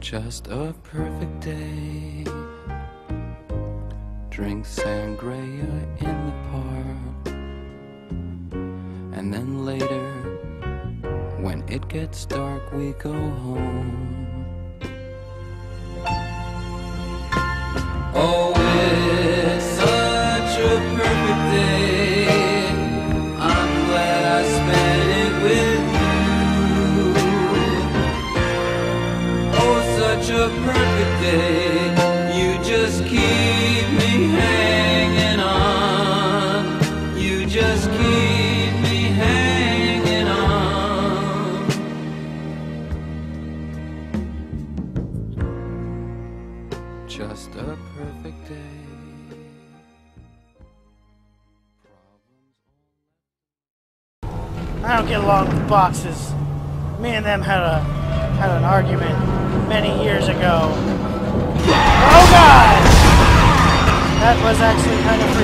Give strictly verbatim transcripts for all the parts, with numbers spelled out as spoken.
Just a perfect day. Drink sangria in the park. And then later, when it gets dark, we go home. Oh, it's such a perfect day. I'm glad I spent it with you. Oh, such a perfect day. You just keep me hanging on. You just keep me hanging on. Just a perfect day. I don't get along with boxes. Me and them had a had an argument many years ago. Oh God! That was actually kind of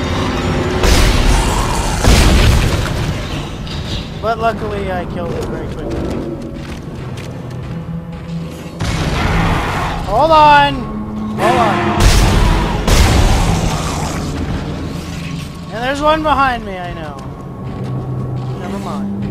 freaky. But luckily I killed it very quickly. Hold on! Hold on. And there's one behind me, I know. Never mind.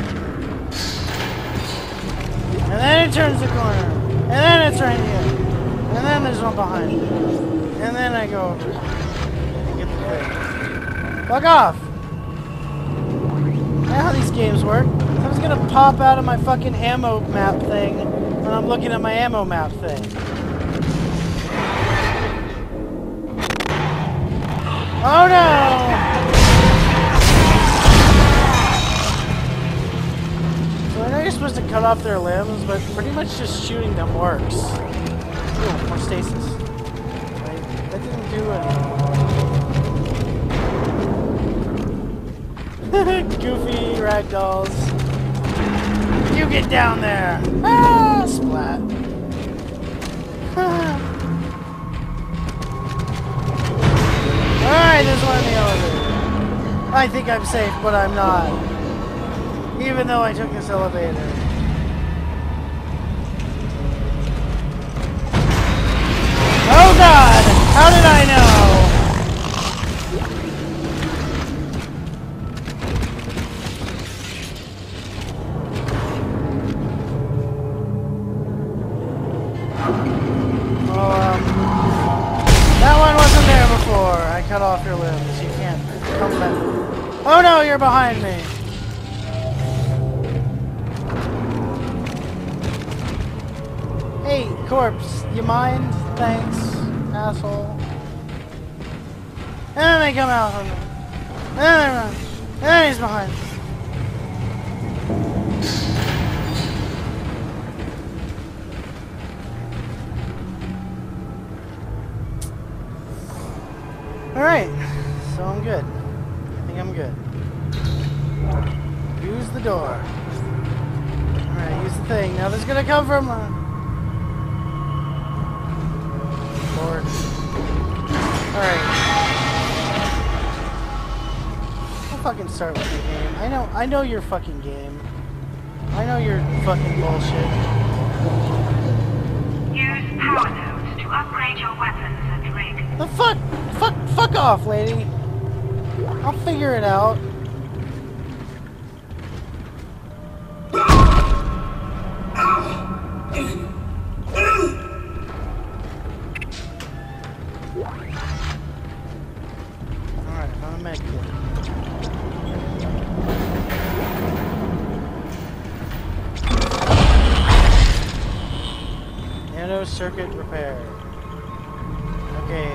And then it turns the corner. And then it's right here. And then there's one behind me. And then I go over and get the thing. Fuck off! You know how these games work. Something's gonna pop out of my fucking ammo map thing when I'm looking at my ammo map thing. Oh no! So I know you're supposed to cut off their limbs, but pretty much just shooting them works. Ooh, more stasis. Right? That didn't do anything. Goofy ragdolls. You get down there! Ah! Splat. Alright, there's one in the elevator. I think I'm safe, but I'm not. Even though I took this elevator. Oh God! How did I know? Oh, um... that one wasn't there before. I cut off your limbs. You can't come back. Oh no, you're behind me. Hey, corpse, you mind? Thanks, asshole. And then they come out from me. And then they run. And then he's behind me. Alright, so I'm good. I think I'm good. Use the door. Alright, use the thing. Now there's gonna come from... Uh, Lord. Alright. I'll fucking start with your game. I know I know your fucking game. I know your fucking bullshit. Use power nodes to upgrade your weapons and rig. The fuck? Fuck fuck off, lady. I'll figure it out. Alright, I'm a medkit. Nano circuit repair. Okay.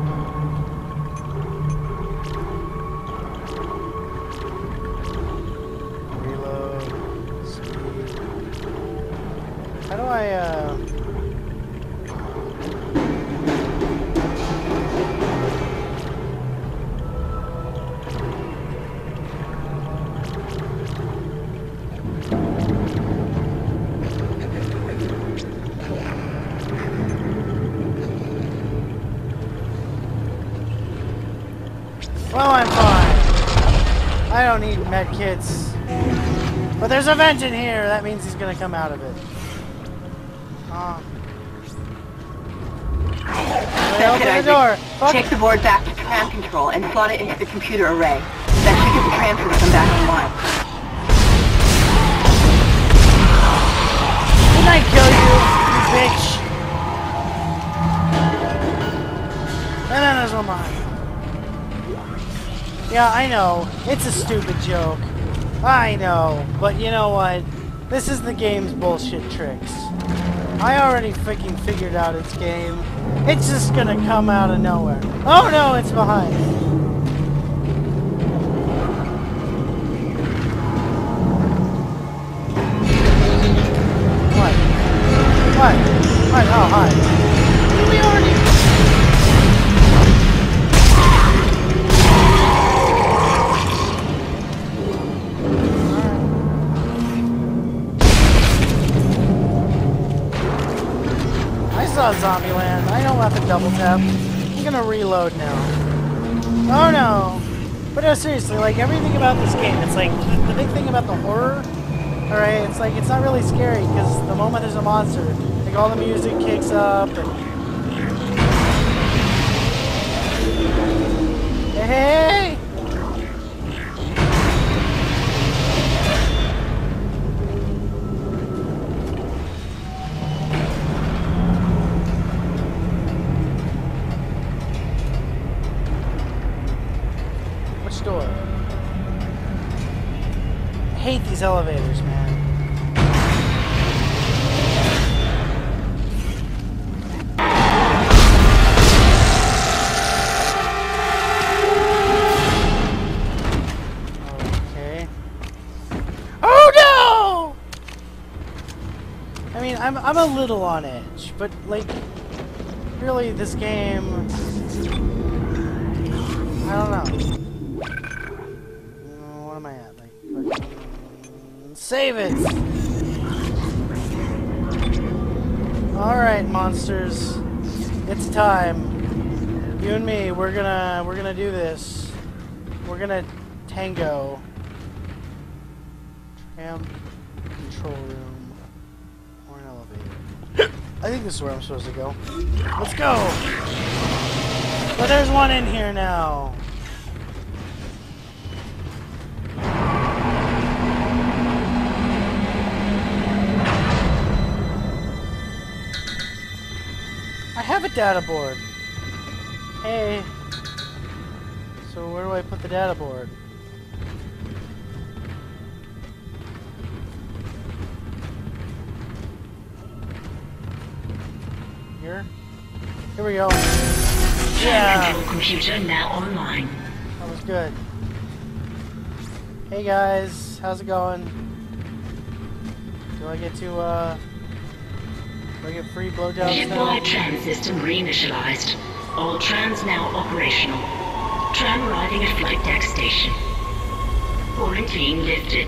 Reload. Speed. How do I, uh... Well, I'm fine. I don't need med kits. But there's a vent in here. That means he's gonna come out of it. Um. Open it, the door. Isaac. Fuck. Take the board back to tram control and slot it into the computer array. That should get the tram system back online. Didn't I kill you, you bitch? And then there's one mine. Yeah, I know. It's a stupid joke. I know. But you know what? This is the game's bullshit tricks. I already freaking figured out its game. It's just gonna come out of nowhere. Oh no, it's behind. What? What? What? Oh, hi. Did we already... I saw Zombieland. I know about the double tap. I'm gonna reload now. Oh no! But no, seriously, like everything about this game, it's like the, the big thing about the horror. Alright, it's like it's not really scary because the moment there's a monster, like all the music kicks up and. Hey! Hey! Door. I hate these elevators, man. Okay. Oh no! I mean, I'm I'm a little on edge, but like, really, this game. I don't know. What am I at? Like, save it! Alright, monsters. It's time. You and me, we're gonna we're gonna do this. We're gonna tango. Tram control room. Or an elevator. I think this is where I'm supposed to go. Let's go! But there's one in here now. I have a data board. Hey. So where do I put the data board? Here? Here we go. Yeah. Control computer now online. That was good. Hey guys, how's it going? Do I get to uh do I get free blowjobs now? Deploy tram system reinitialized. All trams now operational. Tram arriving at flight deck station. Quarantine lifted.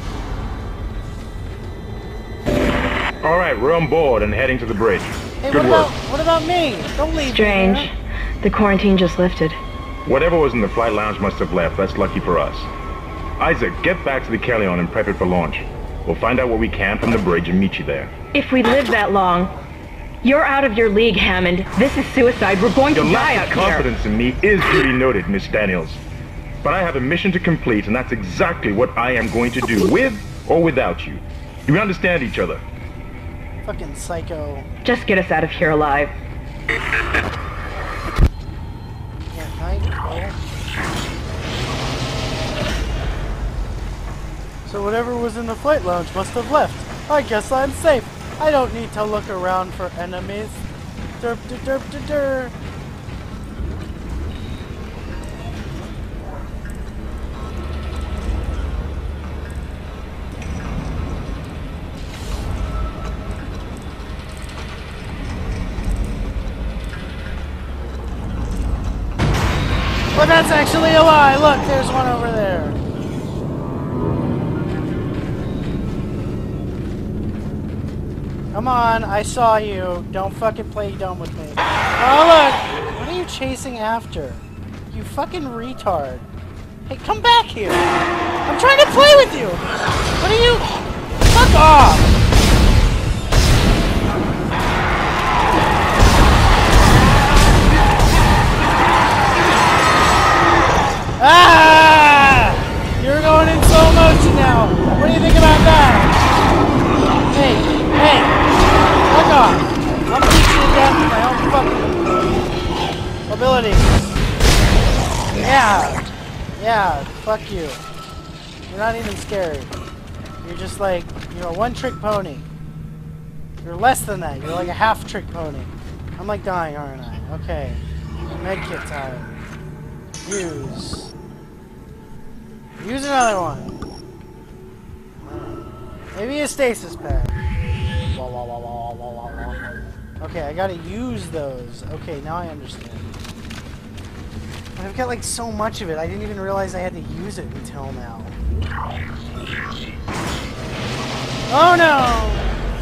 All right, we're on board and heading to the bridge. Hey, Good what work. about what about me? Don't leave Strange. me here. The quarantine just lifted. Whatever was in the flight lounge must have left. That's lucky for us. Isaac, get back to the Kellion and prep it for launch. We'll find out what we can from the bridge and meet you there. If we live that long, you're out of your league, Hammond. This is suicide. We're going Your to die lack out of confidence in me is duly noted, Miss Daniels. But I have a mission to complete, and that's exactly what I am going to do, with or without you. Do we understand each other? Fucking psycho. here. Just get us out of here alive. Yeah, night. So whatever was in the flight lounge must have left. I guess I'm safe. I don't need to look around for enemies. Derp de derp de der. But that's actually a lie. Look, there's one over there. Come on, I saw you. Don't fucking play dumb with me. Oh, look! What are you chasing after? You fucking retard. Hey, come back here! I'm trying to play with you! What are you... Fuck off! fucking abilities. Yeah. Yeah, fuck you. You're not even scary. You're just like, you're a one-trick pony. You're less than that. You're like a half-trick pony. I'm like dying, aren't I? Okay. Medkit time. Use. Use another one. Maybe a stasis pad. Wah, wah, wah, wah, wah, wah, wah. Okay, I gotta use those. Okay, now I understand. But I've got like so much of it, I didn't even realize I had to use it until now. Oh no!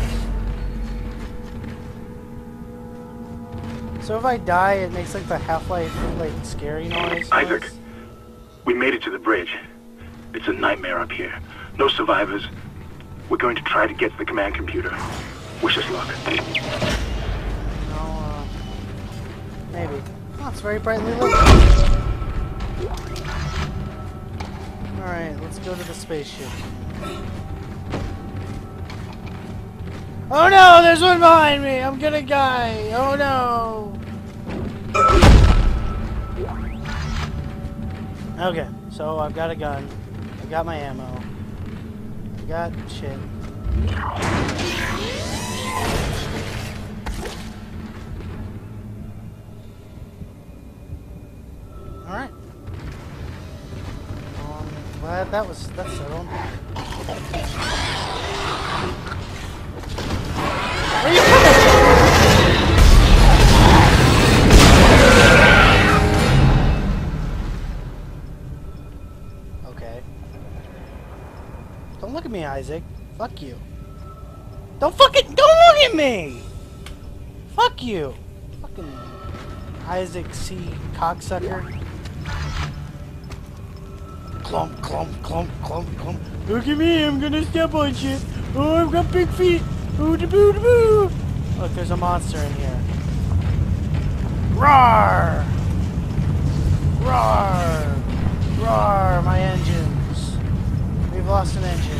So if I die, it makes like the Half-Life like scary noise. Isaac, we made it to the bridge. It's a nightmare up here. No survivors. We're going to try to get to the command computer. Wish us luck. No, uh, maybe. Oh, it's very brightly lit. Alright, let's go to the spaceship. Oh no, there's one behind me! I'm gonna die! Oh no! Okay, so I've got a gun. I got my ammo. I got shit. Alright. Um, glad that was, that's settled. Where you Okay. Don't look at me, Isaac. Fuck you. Don't fucking, don't look at me! Fuck you. Fucking Isaac C. cocksucker. Clump, clump, clump, clump, clump. Look at me, I'm gonna step on shit. Oh, I've got big feet. Ooh, da boo, da boo. Look, there's a monster in here. Roar! Roar! Roar, my engines. We've lost an engine.